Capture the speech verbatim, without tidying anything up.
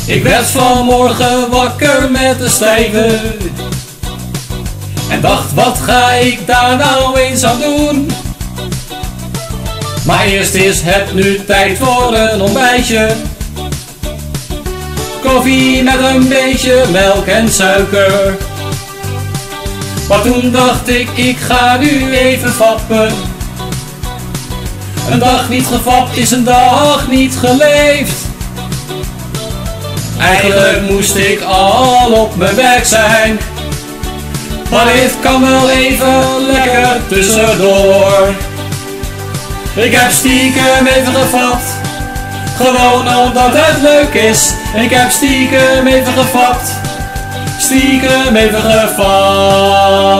Ik werd vanmorgen wakker met een stijve en dacht, wat ga ik daar nou eens aan doen? Maar eerst is het nu tijd voor een ontbijtje. Koffie met een beetje melk en suiker. Maar toen dacht ik, ik ga nu even vappen. Een dag niet gevapt is een dag niet geleefd. Eigenlijk moest ik al op mijn werk zijn, maar dit kan wel even lekker tussendoor. Ik heb stiekem even gevat, gewoon omdat het leuk is. Ik heb stiekem even gevat, stiekem even gevat.